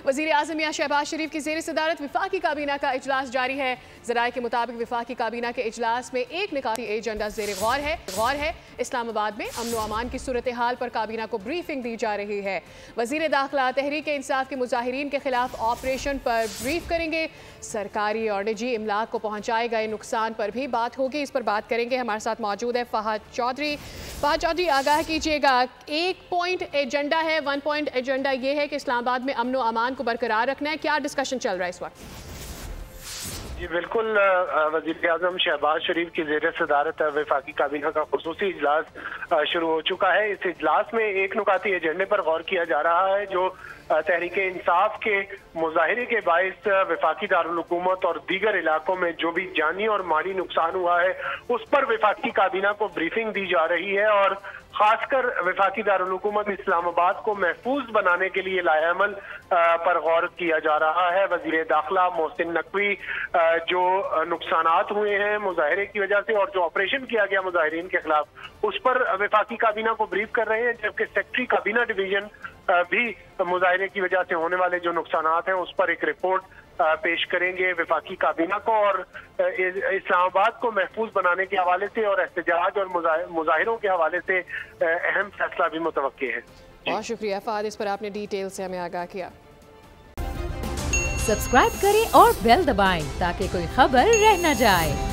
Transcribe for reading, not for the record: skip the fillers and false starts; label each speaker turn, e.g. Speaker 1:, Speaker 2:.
Speaker 1: वज़ीर-ए-आज़म मियां शहबाज शरीफ की ज़ेर सदारत वफाकी काबीना का इजलास जारी है। ज़राए के मुताबिक वफाकी काबीना के इजलास में एक निकाती एजेंडा ज़ेर गौर है। इस्लामाबाद में अमन व अमान की सूरत हाल पर काबीना को ब्रीफिंग दी जा रही है। वज़ीर दाखिला तहरीक इंसाफ के मुजाहिरीन के खिलाफ ऑपरेशन पर ब्रीफ करेंगे। सरकारी और निजी इमलाक को पहुँचाए गए नुकसान पर भी बात होगी। इस पर बात करेंगे। हमारे साथ मौजूद है फ़हद चौधरी। आगाह कीजिएगा, एक पॉइंट एजेंडा है, 1 पॉइंट एजेंडा ये है कि इस्लामाबाद में अमन व अमान को बरकरार रखना है। क्या डिस्कशन चल रहा है इस वक्त?
Speaker 2: जी बिल्कुल, वज़ीर-ए-आज़म शहबाज शरीफ की ज़ेर सदारत वफाकी काबीना का खुसूसी इजलास शुरू हो चुका है। इस इजलास में एक नुकाती एजेंडे पर गौर किया जा रहा है जो तहरीक इंसाफ के मुजाहिरे के बाइस वफाकी दारुल हुकूमत और दीगर इलाकों में जो भी जानी और माली नुकसान हुआ है उस पर वफाकी काबीना को ब्रीफिंग दी जा रही है और खासकर वफाकी दारुल हुकूमत इस्लामाबाद को महफूज बनाने के लिए लाएअमल पर गौर किया जा रहा है। वज़ीर दाखिला मोहसिन नकवी जो नुकसानात हुए हैं मुजाहिरे की वजह से और जो ऑपरेशन किया गया मुजाहिरीन के खिलाफ उस पर वफाकी काबीना को ब्रीफ कर रहे हैं, जबकि सेक्रेटरी काबीना डिवीजन भी मुजाहिरे की वजह से होने वाले जो नुकसानात हैं उस पर एक रिपोर्ट पेश करेंगे वफाकी काबीना को और इस्लामाबाद को महफूज बनाने के हवाले से और एहतजाज और मुजाहिरों के हवाले से अहम फैसला भी मुतवक्के है।
Speaker 1: बहुत शुक्रिया फ़हद, इस पर आपने डिटेल से हमें आगाह किया।
Speaker 3: सब्सक्राइब करें और बेल दबाएं ताकि कोई खबर रह न जाए।